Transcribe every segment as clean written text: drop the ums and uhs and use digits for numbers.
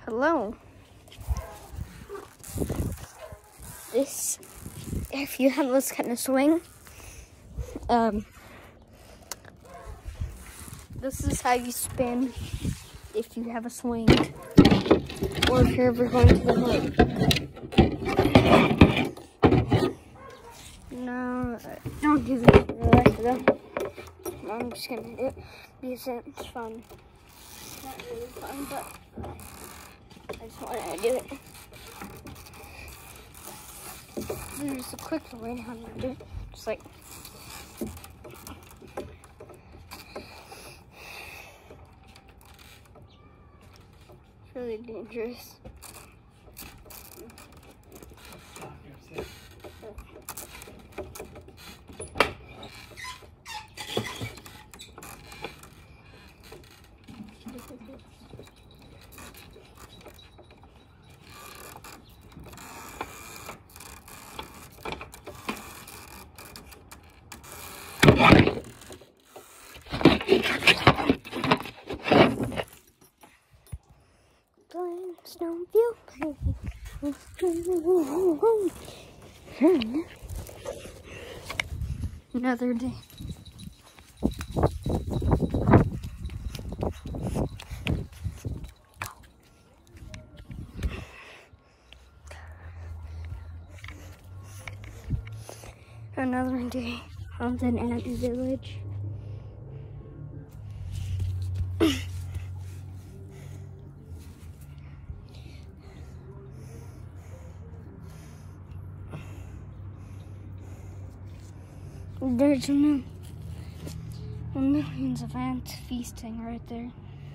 Hello. This, if you have this kind of swing, this is how you spin if you have a swing, or if you're ever going to the hood. No, don't do this for the rest of them. I'm just gonna do it because it's fun. It's not really fun, but I just wanted to do it. There's a quick way how to do it. Just like it's really dangerous. Don't feel another day. Another day on the Ant Village. There's millions of ants feasting right there.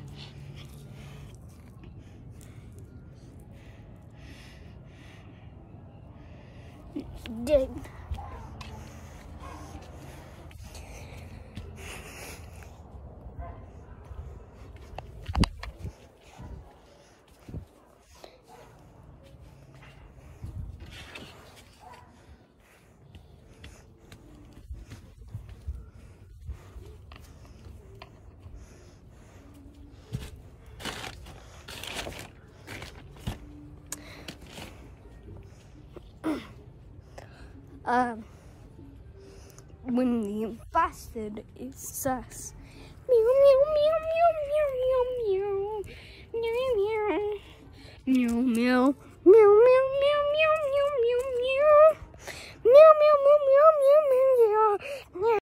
Dig. When the imposter is sus. Meow meow meow meow meow meow meow meow meow meow meow meow.